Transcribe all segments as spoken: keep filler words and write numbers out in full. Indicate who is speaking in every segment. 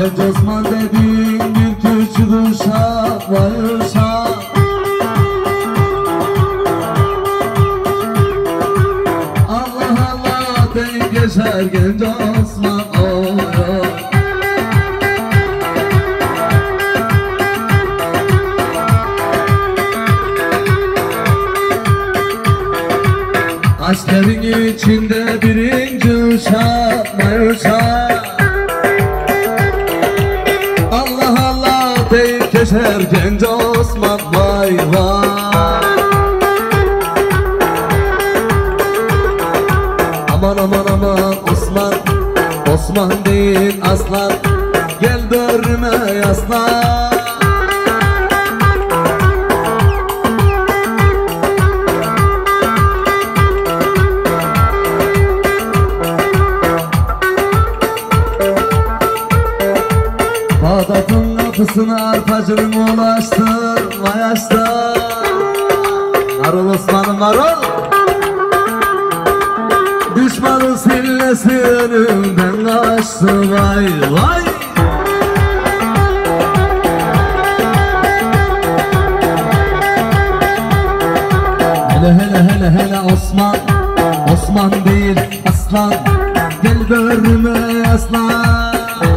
Speaker 1: Genç Osman dediğin bir küçük uşak, vay uşak. Allah Allah deyip geçer genç Osman, oy oy. Aşkların içinde birinci uşak, vay uşak. Allah Allah deyip geçer genç Osman, vay vay. Aman aman aman Osman, Osman değil aslan, gel böğrüme yaslan. Bağdat'ın kapısına arpacının ulaştım, vay açtım. Marul Osman'ım marul. Düşmanın sillesi önümden kaçtı, vay vay. Hele hele hele hele Osman, Osman değil aslan, gel böğrüme yaslan.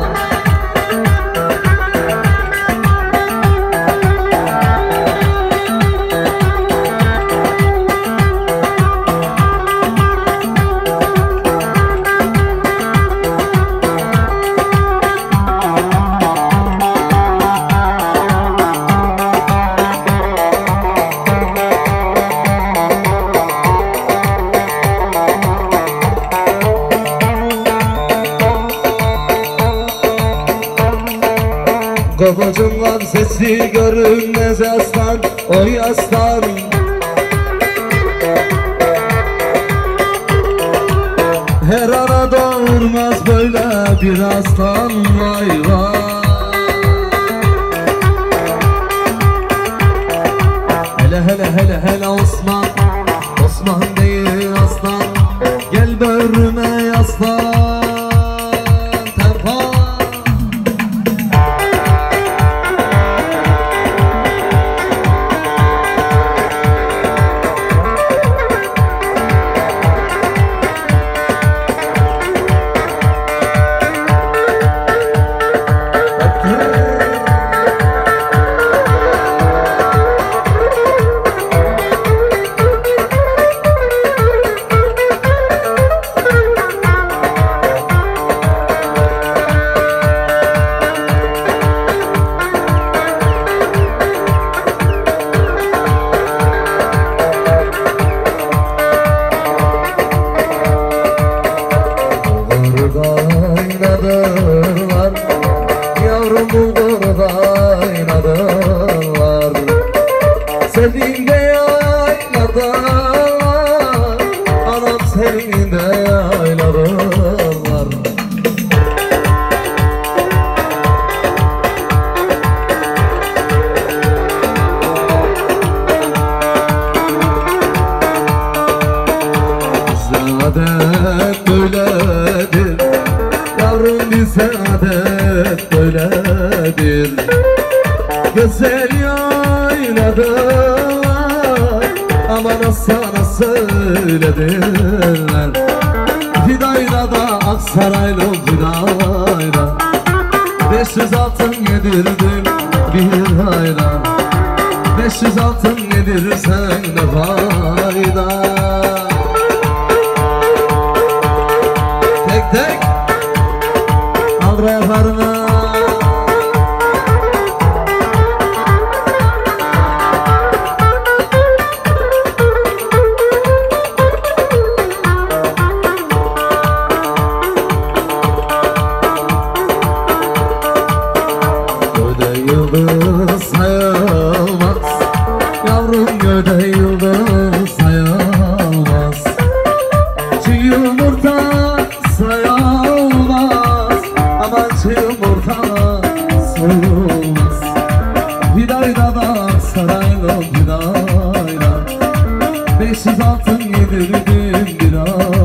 Speaker 1: Babacımlar sesi görünmez aslan, oy aslan. Her ana doğurmaz böyle bir aslan, vay vay. Hele hele hele hele Osman, Osman değil aslan, gel böğrüme yaslan. Oynadılar, yavrum bulgurda oynadılar. Senin de yayladılar, anam senin de yayladılar. Saadet böyledir yavrum, bir saadet böyledir. Güzel yayladılar, aman sana söylediler. Fidayla da Aksaraylı Fidayla, beş yüz altın yedirdim bir ayda. Beş yüz altın yedirsen ne fayda. Tek tek al refarına. Göde yıldız sayılmaz yavrum, göde yıldız sayılmaz. Çiğ yumurta sayılmaz, aman çiğ yumurta sayılmaz. Hidayda da Saraylı Hidayda, beş yüz altın yedirdim bir ay.